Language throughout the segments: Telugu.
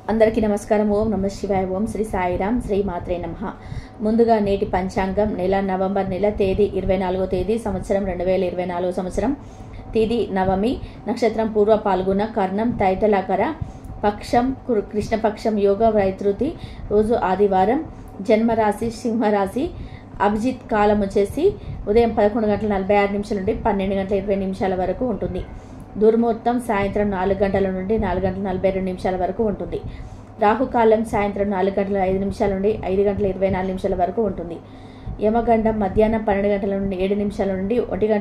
అందరికీ నమస్కారం. ఓం నమః శివాయ. ఓం శ్రీ సాయిరామ్. శ్రీ మాత్రే నమః. ముందుగా నేటి పంచాంగం నెల నవంబర్ నెల తేదీ 24వ తేదీ సంవత్సరం 2024 సంవత్సరం. తిథి నవమి, నక్షత్రం పూర్వ పాల్గొన, కర్ణం తైతలకర, పక్షం కృష్ణపక్షం, యోగ వైతృతి, రోజు ఆదివారం, జన్మరాశి సింహరాశి. అభిజిత్ కాలం వచ్చేసి ఉదయం 11:46 నుండి 12:20 వరకు ఉంటుంది. దుర్ముహూర్తం సాయంత్రం 4 గంటల నుండి 4:42 వరకు ఉంటుంది. రాహుకాలం సాయంత్రం 4:05 నుండి 5:24 వరకు ఉంటుంది. యమగండం మధ్యాహ్నం 12 గంటల నుండి 7 నుండి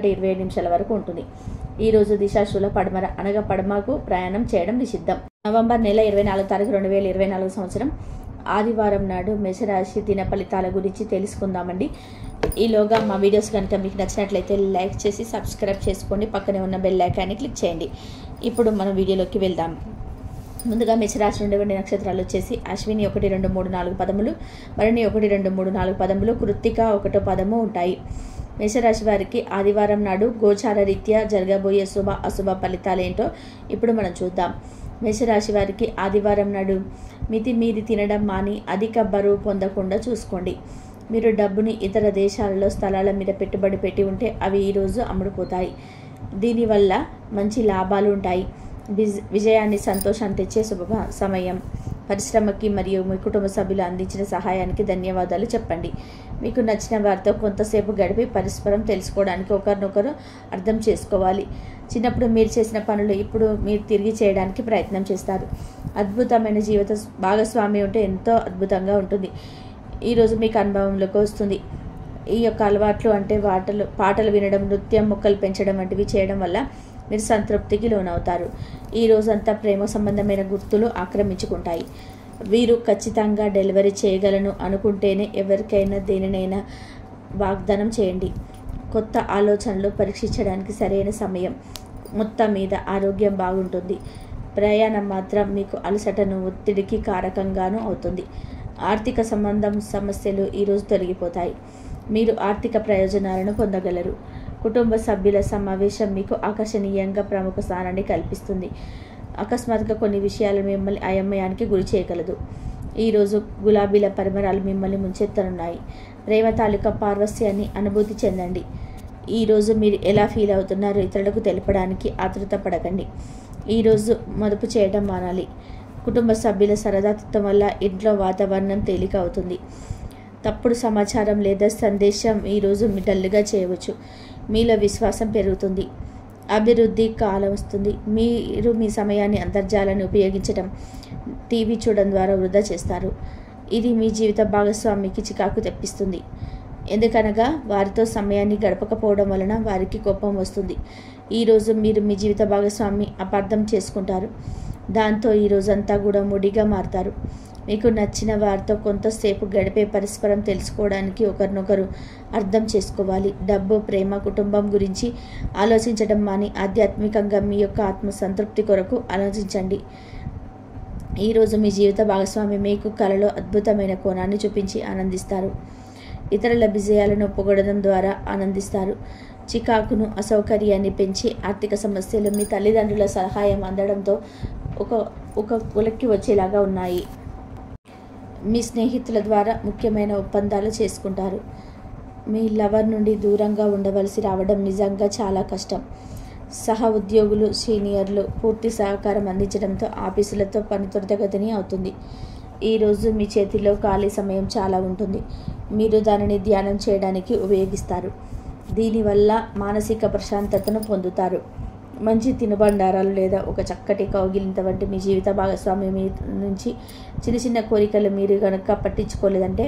1:27 వరకు ఉంటుంది. ఈ రోజు దిశాశూల పడమర అనగా పడమకు ప్రయాణం చేయడం నిషిద్ధం. నవంబర్ నెల 24 తారీఖు 2024 సంవత్సరం ఆదివారం నాడు మేషరాశి దిన ఫలితాల గురించి తెలుసుకుందామండి. ఈలోగా మా వీడియోస్ కనుక మీకు నచ్చినట్లయితే లైక్ చేసి సబ్స్క్రైబ్ చేసుకోండి. పక్కనే ఉన్న బెల్ ఐకాన్ని క్లిక్ చేయండి. ఇప్పుడు మనం వీడియోలోకి వెళ్దాం. ముందుగా మేషరాశి నుండి ఉండే నక్షత్రాలు వచ్చేసి అశ్విని 1, 2, 3, 4 పదములు, భరణి 1, 2, 3, 4 పదములు, కృత్తిక 1 పదము ఉంటాయి. మేషరాశి వారికి ఆదివారం నాడు గోచార రీత్యా జరగబోయే శుభ అశుభ ఫలితాలేంటో ఇప్పుడు మనం చూద్దాం. మేషరాశి వారికి ఆదివారం నాడు మితిమీరి తినడం మాని అధిక బరువు పొందకుండా చూసుకోండి. మీరు డబ్బుని ఇతర దేశాలలో స్థలాల మీద పెట్టుబడి పెట్టి ఉంటే అవి ఈరోజు అమ్ముడుపోతాయి. దీనివల్ల మంచి లాభాలు ఉంటాయి. విజయాన్ని సంతోషాన్ని తెచ్చే శుభ సమయం. పరిశ్రమకి మరియు మీ కుటుంబ సభ్యులు అందించిన సహాయానికి ధన్యవాదాలు చెప్పండి. మీకు నచ్చిన వారితో కొంతసేపు గడిపి పరస్పరం తెలుసుకోవడానికి ఒకరినొకరు అర్థం చేసుకోవాలి. చిన్నప్పుడు మీరు చేసిన పనులు ఇప్పుడు మీరు తిరిగి చేయడానికి ప్రయత్నం చేస్తారు. అద్భుతమైన జీవిత భాగస్వామి ఉంటే ఎంతో అద్భుతంగా ఉంటుంది. ఈరోజు మీకు అనుభవంలోకి వస్తుంది. ఈ యొక్క అలవాట్లు అంటే పాటలు వినడం, నృత్యం, మొక్కలు పెంచడం వంటివి చేయడం వల్ల మీరు సంతృప్తికి లోనవుతారు. ఈ రోజంతా ప్రేమ సంబంధమైన గుర్తులు ఆక్రమించుకుంటాయి. వీరు ఖచ్చితంగా డెలివరీ చేయగలను అనుకుంటేనే ఎవరికైనా దేనినైనా వాగ్దానం చేయండి. కొత్త ఆలోచనలు పరీక్షించడానికి సరైన సమయం. మొత్తం మీద ఆరోగ్యం బాగుంటుంది. ప్రయాణం మాత్రం మీకు అలసటను, ఒత్తిడికి కారకంగానూ అవుతుంది. ఆర్థిక సమస్యలు ఈరోజు తొలగిపోతాయి. మీరు ఆర్థిక ప్రయోజనాలను పొందగలరు. కుటుంబ సభ్యుల సమావేశం మీకు ఆకర్షణీయంగా ప్రముఖ స్థానాన్ని కల్పిస్తుంది. అకస్మాత్తుగా కొన్ని విషయాలు మిమ్మల్ని అయోమయానికి గురి చేయగలదు. ఈరోజు గులాబీల పరిమళాలు మిమ్మల్ని ముంచెత్తనున్నాయి. ప్రేమ తాలూకా పార్వస్యాన్ని అనుభూతి చెందండి. ఈరోజు మీరు ఎలా ఫీల్ అవుతున్నారో ఇతరులకు తెలపడానికి ఆతృత పడకండి. ఈరోజు మదుపు చేయడం మానాలి. కుటుంబ సభ్యుల సరదాతత్వం వల్ల ఇంట్లో వాతావరణం తేలిక అవుతుంది. తప్పుడు సమాచారం లేదా సందేశం ఈరోజు డల్గా చేయవచ్చు. మీలో విశ్వాసం పెరుగుతుంది. అభివృద్ధి కాలం వస్తుంది. మీరు మీ సమయాన్ని అంతర్జాలాన్ని ఉపయోగించడం, టీవీ చూడడం ద్వారా వృధా చేస్తారు. ఇది మీ జీవిత భాగస్వామికి చికాకు తెప్పిస్తుంది. ఎందుకనగా వారితో సమయాన్ని గడపకపోవడం వలన వారికి కోపం వస్తుంది. ఈరోజు మీరు మీ జీవిత భాగస్వామి అపార్థం చేసుకుంటారు. దాంతో ఈ రోజంతా కూడా ముడిగా మారుతారు. మీకు నచ్చిన వారితో కొంతసేపు గడిపే పరస్పరం తెలుసుకోవడానికి ఒకరినొకరు అర్థం చేసుకోవాలి. డబ్బు, ప్రేమ, కుటుంబం గురించి ఆలోచించడం మాని ఆధ్యాత్మికంగా మీ యొక్క ఆత్మ సంతృప్తి కొరకు ఆలోచించండి. ఈరోజు మీ జీవిత భాగస్వామి మీకు కలలో అద్భుతమైన కోణాన్ని చూపించి ఆనందిస్తారు. ఇతరుల విజయాలను పొగడడం ద్వారా ఆనందిస్తారు. చికాకును, అసౌకర్యాన్ని పెంచి ఆర్థిక సమస్యలు మీ తల్లిదండ్రుల సహాయం అందడంతో ఒక కొలక్కి వచ్చేలాగా ఉన్నాయి. మీ స్నేహితుల ద్వారా ముఖ్యమైన ఒప్పందాలు చేసుకుంటారు. మీ లవర్ నుండి దూరంగా ఉండవలసి రావడం నిజంగా చాలా కష్టం. సహ ఉద్యోగులు, సీనియర్లు పూర్తి సహకారం అందించడంతో ఆఫీసులతో పని త్వరితగతిని అవుతుంది. ఈరోజు మీ చేతిలో ఖాళీ సమయం చాలా ఉంటుంది. మీరు దానిని ధ్యానం చేయడానికి ఉపయోగిస్తారు. దీనివల్ల మానసిక ప్రశాంతతను పొందుతారు. మంచి తినుబండారాలు లేదా ఒక చక్కటి కౌగిలింత వంటి మీ జీవిత భాగస్వామి మీ నుంచి చిన్న చిన్న కోరికలు మీరు కనుక పట్టించుకోలేదంటే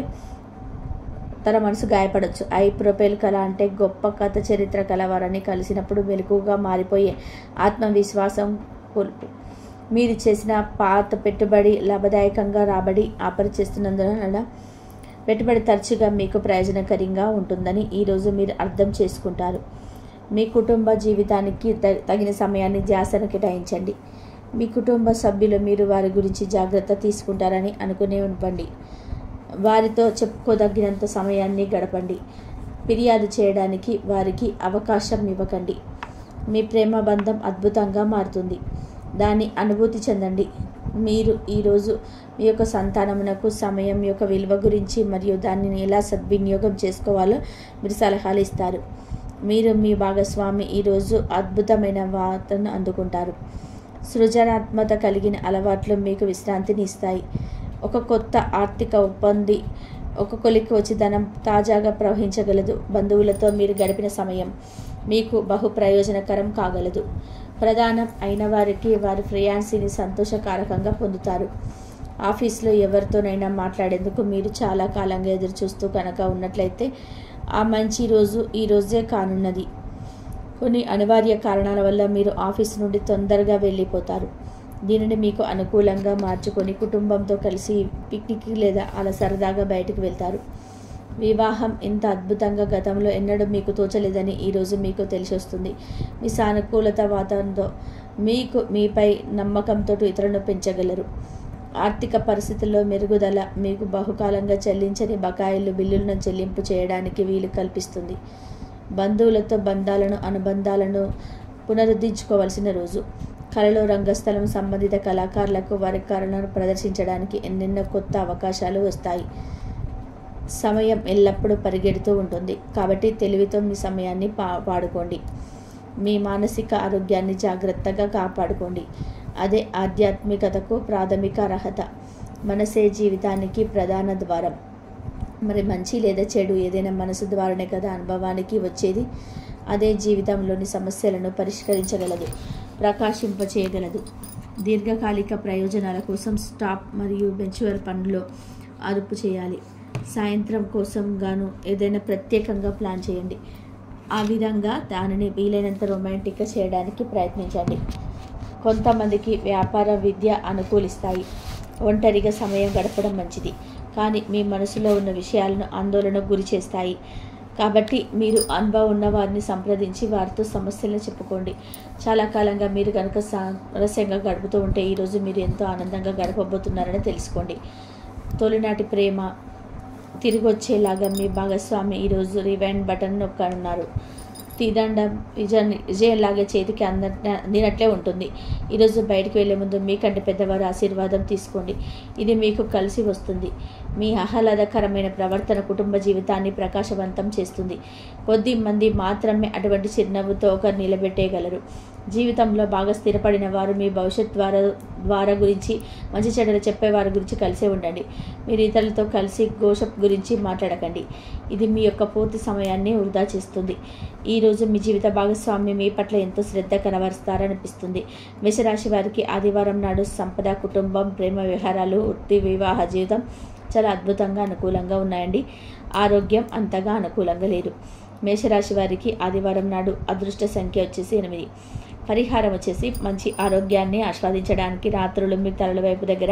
తన మనసు గాయపడవచ్చు. ప్రొఫైల్ కళ అంటే గొప్ప కథ చరిత్ర కలవారని కలిసినప్పుడు మెలకుగా మారిపోయే ఆత్మవిశ్వాసం కోల్పు. మీరు చేసిన పాత పెట్టుబడి లాభదాయకంగా రాబడి ఆపరిచేస్తున్నందున పెట్టుబడి తరచుగా మీకు ప్రయోజనకరంగా ఉంటుందని ఈరోజు మీరు అర్థం చేసుకుంటారు. మీ కుటుంబ జీవితానికి తగిన సమయాన్ని ధ్యాసను కేటాయించండి. మీ కుటుంబ సభ్యులు మీరు వారి గురించి జాగ్రత్త తీసుకుంటారని అనుకునేవ్వండి. వారితో చెప్పుకోదగినంత సమయాన్ని గడపండి. ఫిర్యాదు చేయడానికి వారికి అవకాశం ఇవ్వకండి. మీ ప్రేమ బంధం అద్భుతంగా మారుతుంది. దాన్ని అనుభూతి చెందండి. మీరు ఈరోజు మీ యొక్క సంతానమునకు సమయం యొక్క విలువ గురించి మరియు దానిని ఎలా సద్వినియోగం చేసుకోవాలో మీరు సలహాలు ఇస్తారు. మీరు మీ భాగస్వామి ఈరోజు అద్భుతమైన వార్తను అందుకుంటారు. సృజనాత్మక కలిగిన అలవాట్లు మీకు విశ్రాంతిని ఇస్తాయి. ఒక కొత్త ఆర్థిక ఒప్పంది ఒక కొలికి వచ్చి ధనం తాజాగా ప్రవహించగలదు. బంధువులతో మీరు గడిపిన సమయం మీకు బహు ప్రయోజనకరం కాగలదు. ప్రధానం అయిన వారికి వారి ఫ్రీయాన్సీని సంతోషకారకంగా పొందుతారు. ఆఫీస్లో ఎవరితోనైనా మాట్లాడేందుకు మీరు చాలా కాలంగా ఎదురు చూస్తూ కనుక ఉన్నట్లయితే ఆ మంచి రోజు ఈ రోజే కానున్నది. కొన్ని అనివార్య కారణాల వల్ల మీరు ఆఫీస్ నుండి తొందరగా వెళ్ళిపోతారు. దీనిని మీకు అనుకూలంగా మార్చుకొని కుటుంబంతో కలిసి పిక్నిక్ లేదా అలా సరదాగా బయటకు వెళ్తారు. వివాహం ఇంత అద్భుతంగా గతంలో ఎన్నడూ మీకు తోచలేదని ఈరోజు మీకు తెలిసి వస్తుంది. మీ సానుకూలత వాతావరణంతో మీకు మీపై నమ్మకంతో ఇతరులను పెంచగలరు. ఆర్థిక పరిస్థితుల్లో మెరుగుదల మీకు బహుకాలంగా చెల్లించని బకాయిలు బిల్లులను చెల్లింపు చేయడానికి వీలు కల్పిస్తుంది. బంధువులతో అనుబంధాలను పునరుద్ధరించుకోవాల్సిన రోజు. కళలో రంగస్థలం సంబంధిత కళాకారులకు వారి కళలను ప్రదర్శించడానికి ఎన్నెన్నో కొత్త అవకాశాలు వస్తాయి. సమయం ఎల్లప్పుడూ పరిగెడుతూ ఉంటుంది కాబట్టి తెలివితో మీ సమయాన్ని వాడుకోండి. మీ మానసిక ఆరోగ్యాన్ని జాగ్రత్తగా కాపాడుకోండి. అదే ఆధ్యాత్మికతకు ప్రాథమిక అర్హత. మనసే జీవితానికి ప్రధాన ద్వారం. మరి మంచి లేదా చెడు ఏదైనా మనసు ద్వారానే కదా అనుభవానికి వచ్చేది. అదే జీవితంలోని సమస్యలను పరిష్కరించగలదు, ప్రకాశింపచేయగలదు. దీర్ఘకాలిక ప్రయోజనాల కోసం స్టాప్ మరియు వెంచర్ పనుల్లో అదుపు చేయాలి. సాయంత్రం కోసం గాను ఏదైనా ప్రత్యేకంగా ప్లాన్ చేయండి. ఆ విధంగా దానిని వీలైనంత రొమాంటిక్గా చేయడానికి ప్రయత్నించండి. కొంతమందికి వ్యాపార విద్య అనుకూలిస్తాయి. ఒంటరిగా సమయం గడపడం మంచిది, కానీ మీ మనసులో ఉన్న విషయాలను ఆందోళనకు గురి చేస్తాయి. కాబట్టి మీరు అనుభవం ఉన్న వారిని సంప్రదించి వారితో సమస్యలను చెప్పుకోండి. చాలా కాలంగా మీరు కనుక సామరస్యంగా గడుపుతూ ఉంటే ఈరోజు మీరు ఎంతో ఆనందంగా గడపబోతున్నారని తెలుసుకోండి. తొలినాటి ప్రేమ తిరిగి వచ్చేలాగా మీ భాగస్వామి ఈరోజు రివైండ్ బటన్ నొక్కనున్నారు. తీదండం విజయంలాగే చేతికి అందినట్లే ఉంటుంది. ఈరోజు బయటకు వెళ్లే ముందు మీకంటే పెద్దవారి ఆశీర్వాదం తీసుకోండి. ఇది మీకు కలిసి వస్తుంది. మీ ఆహ్లాదకరమైన ప్రవర్తన కుటుంబ జీవితాన్ని ప్రకాశవంతం చేస్తుంది. కొద్ది మంది మాత్రమే అటువంటి చిరునవ్వుతో ఒకరు నిలబెట్టేయగలరు. జీవితంలో బాగా స్థిరపడిన వారు మీ భవిష్యత్ ద్వారా గురించి మంచి చెడ్డలు చెప్పేవారి గురించి కలిసే ఉండండి. మీరు ఇతరులతో కలిసి గోషప్ గురించి మాట్లాడకండి. ఇది మీ యొక్క పూర్తి సమయాన్ని వృధా చేస్తుంది. ఈరోజు మీ జీవిత భాగస్వామి మీ పట్ల ఎంతో శ్రద్ధ కనబరుస్తారనిపిస్తుంది. మేషరాశి వారికి ఆదివారం నాడు సంపద, కుటుంబం, ప్రేమ వ్యవహారాలు, వృత్తి, వివాహ జీవితం చాలా అద్భుతంగా అనుకూలంగా ఉన్నాయండి. ఆరోగ్యం అంతగా అనుకూలంగా లేదు. మేషరాశి వారికి ఆదివారం నాడు అదృష్ట సంఖ్య వచ్చేసి 8. పరిహారం వచ్చేసి మంచి ఆరోగ్యాన్ని ఆస్వాదించడానికి రాత్రులు మీ తలల వైపు దగ్గర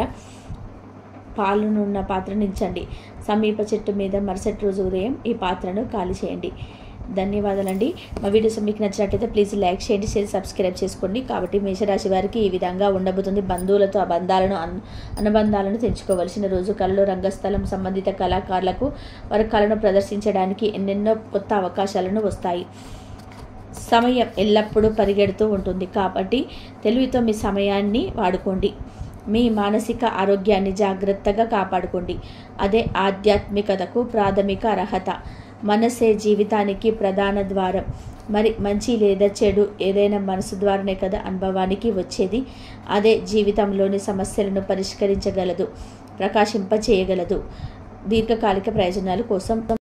పాలునున్న పాత్రను ఉంచండి. సమీప చెట్టు మీద మరుసటి రోజు ఉదయం ఈ పాత్రను ఖాళీ చేయండి. ధన్యవాదాలండి. మా వీడియోస్ మీకు నచ్చినట్లయితే ప్లీజ్ లైక్ చేయండి, షేర్, సబ్స్క్రైబ్ చేసుకోండి. కాబట్టి మేషరాశి వారికి ఈ విధంగా ఉండబోతుంది. బంధువులతో అనుబంధాలను తెంచుకోవలసిన రోజు. కళలో రంగస్థలం సంబంధిత కళాకారులకు వారి కళను ప్రదర్శించడానికి ఎన్నెన్నో కొత్త అవకాశాలను వస్తాయి. సమయం ఎల్లప్పుడూ పరిగెడుతూ ఉంటుంది కాబట్టి తెలివితో మీ సమయాన్ని వాడుకోండి. మీ మానసిక ఆరోగ్యాన్ని జాగ్రత్తగా కాపాడుకోండి. అదే ఆధ్యాత్మికతకు ప్రాథమిక అర్హత. మనసే జీవితానికి ప్రధాన ద్వారం. మరి మంచి లేదా చెడు ఏదైనా మనసు ద్వారానే కదా అనుభవానికి వచ్చేది. అదే జీవితంలోని సమస్యలను పరిష్కరించగలదు, ప్రకాశింపచేయగలదు. దీర్ఘకాలిక ప్రయోజనాల కోసం